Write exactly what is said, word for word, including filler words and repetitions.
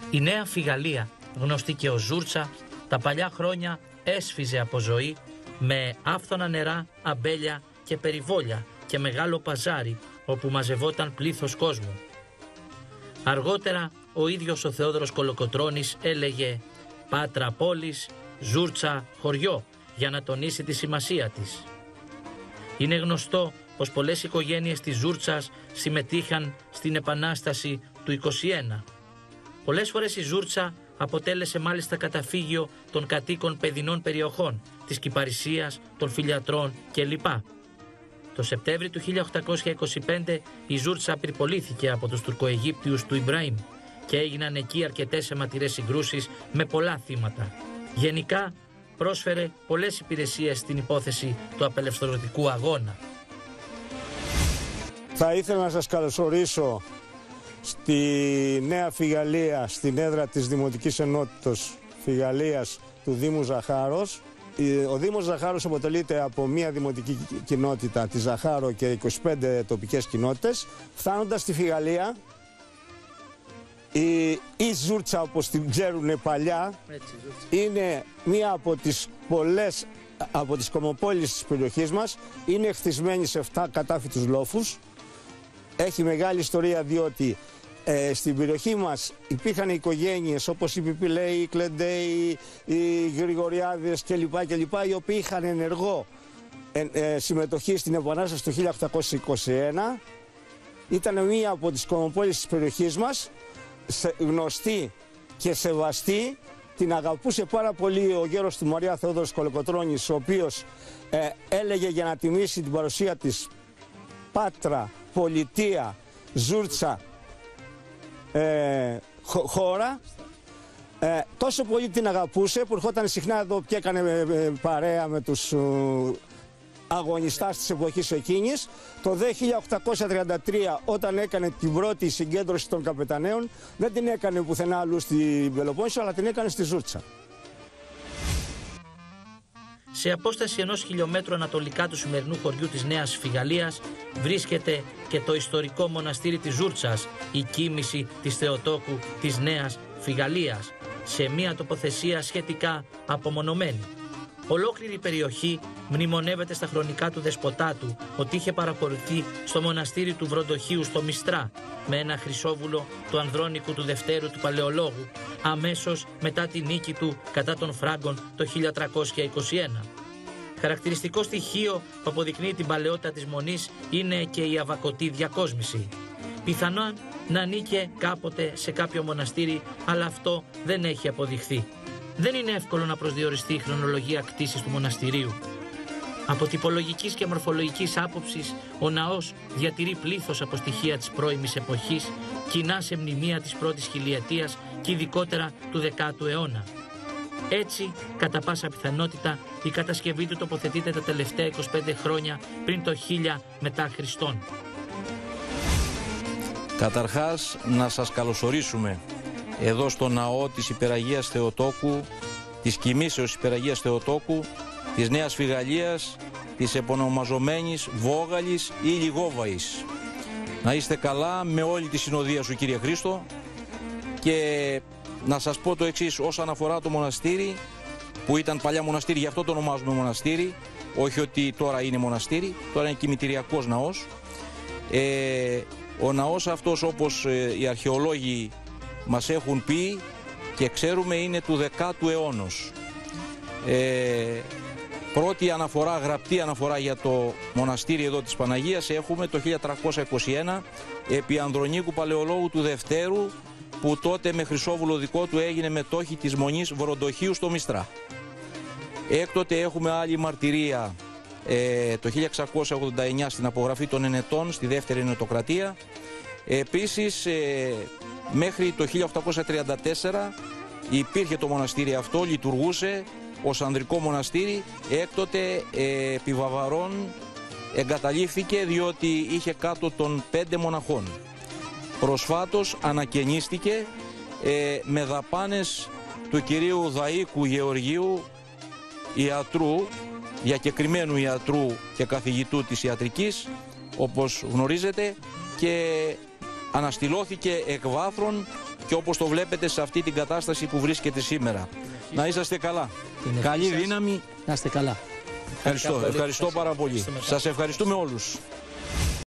Η νέα Φιγαλία, γνωστή και ως Ζούρτσα, τα παλιά χρόνια έσφιζε από ζωή με άφθονα νερά, αμπέλια και περιβόλια και μεγάλο παζάρι όπου μαζευόταν πλήθος κόσμου. Αργότερα ο ίδιος ο Θεόδωρος Κολοκοτρώνης έλεγε «Πάτρα πόλης, Ζούρτσα χωριό» για να τονίσει τη σημασία της. Είναι γνωστό πως πολλές οικογένειες της Ζούρτσας συμμετείχαν στην Επανάσταση του είκοσι ένα. Πολλές φορές η Ζούρτσα αποτέλεσε μάλιστα καταφύγιο των κατοίκων παιδινών περιοχών, της Κυπαρισίας, των Φιλιατρών κλπ. Το Σεπτέμβρη του χίλια οκτακόσια είκοσι πέντε η Ζούρτσα πυρπολήθηκε από τους Τουρκοαιγύπτιους του Ιμπραήμ και έγιναν εκεί αρκετές αιματηρές συγκρούσεις με πολλά θύματα. Γενικά πρόσφερε πολλές υπηρεσίες στην υπόθεση του απελευθερωτικού αγώνα. Θα ήθελα να σας καλωσορίσω στη Νέα Φιγαλία, στην έδρα της Δημοτικής Ενότητος Φιγαλίας του Δήμου Ζαχάρος. Ο Δήμος Ζαχάρος αποτελείται από μία δημοτική κοινότητα, τη Ζαχάρο, και είκοσι πέντε τοπικές κοινότητες. Φτάνοντας στη Φιγαλία, η, η Ζούρτσα, όπως την ξέρουν παλιά, έτσι, είναι μία από τις πολλές από τις κομμοπόλεις της περιοχής μας. Είναι χτισμένη σε εφτά κατάφυτους λόφους. Έχει μεγάλη ιστορία, διότι ε, στην περιοχή μας υπήρχαν οικογένειες όπως οι Πιπιλέοι, οι Κλεντέοι, οι Γρηγοριάδες κλπ, κλπ, οι οποίοι είχαν ενεργό ε, ε, συμμετοχή στην Επανάσταση του χίλια οκτακόσια είκοσι ένα. Ήταν μία από τις κομμοπόλεις της περιοχής μας, σε, γνωστή και σεβαστή. Την αγαπούσε πάρα πολύ ο γέρος του Μαρία Θεόδωρος Κολοκοτρώνης, ο οποίος ε, έλεγε για να τιμήσει την παρουσία της Πάτρα, πολιτεία, Ζούρτσα, ε, χω, χώρα. Ε, τόσο πολύ την αγαπούσε που ερχόταν συχνά εδώ και έκανε ε, παρέα με τους ε, αγωνιστάς της εποχής εκείνης. Το δε χίλια οκτακόσια τριάντα τρία, όταν έκανε την πρώτη συγκέντρωση των καπεταναίων, δεν την έκανε πουθενά αλλού στην Πελοπόννησο, αλλά την έκανε στη Ζούρτσα. Σε απόσταση ενός χιλιόμετρου ανατολικά του σημερινού χωριού της Νέας Φιγαλίας βρίσκεται και το ιστορικό μοναστήρι της Ζούρτσας, η κοίμηση της Θεοτόκου της Νέας Φιγαλίας, σε μια τοποθεσία σχετικά απομονωμένη. Ολόκληρη η περιοχή μνημονεύεται στα χρονικά του δεσποτάτου ότι είχε παραχωρηθεί στο μοναστήρι του Βροντοχείου στο Μιστρά με ένα χρυσόβουλο του Ανδρώνικου του Δευτέρου του Παλαιολόγου, αμέσως μετά τη νίκη του κατά των Φράγκων το χίλια τριακόσια είκοσι ένα. Χαρακτηριστικό στοιχείο που αποδεικνύει την παλαιότητα της μονής είναι και η αβακωτή διακόσμηση. Πιθανόν να ανήκε κάποτε σε κάποιο μοναστήρι, αλλά αυτό δεν έχει αποδειχθεί. Δεν είναι εύκολο να προσδιοριστεί η χρονολογία κτήσης του μοναστηρίου. Από τυπολογικής και μορφολογικής άποψης, ο ναός διατηρεί πλήθος από στοιχεία της πρώιμης εποχής, κοινά σε μνημεία της πρώτης χιλιετίας και ειδικότερα του δεκάτου αιώνα. Έτσι, κατά πάσα πιθανότητα, η κατασκευή του τοποθετείται τα τελευταία είκοσι πέντε χρόνια πριν το χίλια μετά Χριστόν. Καταρχάς, να σας καλωσορίσουμε εδώ στο ναό της Υπεραγίας Θεοτόκου, της κοιμήσεως Υπεραγίας Θεοτόκου, της Νέας Φιγαλίας, της επωνομαζομένης Βόγαλης ή Λιγόβαης. Να είστε καλά με όλη τη συνοδεία σου, Κύριε Χρήστο, και να σας πω το εξής όσον αφορά το μοναστήρι, που ήταν παλιά μοναστήρι, γι' αυτό το ονομάζουμε μοναστήρι, όχι ότι τώρα είναι μοναστήρι, τώρα είναι κημητηριακός ναός. Ε, ο ναός αυτός, όπως ε, οι αρχαιολόγοι μας έχουν πει και ξέρουμε, είναι του δεκάτου αιώνος. Ε, πρώτη αναφορά, γραπτή αναφορά για το μοναστήρι εδώ της Παναγίας έχουμε το χίλια τριακόσια είκοσι ένα επί Ανδρονίκου Παλαιολόγου του Δευτέρου, που τότε με χρυσόβουλο δικό του έγινε μετόχη της Μονής Βροντοχείου στο Μιστρά. Έκτοτε έχουμε άλλη μαρτυρία ε, το χίλια εξακόσια ογδόντα εννιά στην απογραφή των Ενετών στη δεύτερη Ενετοκρατία. Επίσης ε, μέχρι το χίλια οκτακόσια τριάντα τέσσερα υπήρχε το μοναστήρι αυτό, λειτουργούσε ως ανδρικό μοναστήρι. Έκτοτε ε, επί Βαβαρών εγκαταλείφθηκε διότι είχε κάτω των πέντε μοναχών. Προσφάτως ανακαινίστηκε ε, με δαπάνες του κυρίου Δαΐκου Γεωργίου, ιατρού, διακεκριμένου ιατρού και καθηγητού της ιατρικής, όπως γνωρίζετε, και αναστηλώθηκε εκ βάθρων και όπως το βλέπετε σε αυτή την κατάσταση που βρίσκεται σήμερα. Να είσαστε καλά. Καλή δύναμη. Να είστε καλά. Ευχαριστώ, ευχαριστώ πάρα πολύ. Σας ευχαριστούμε όλους.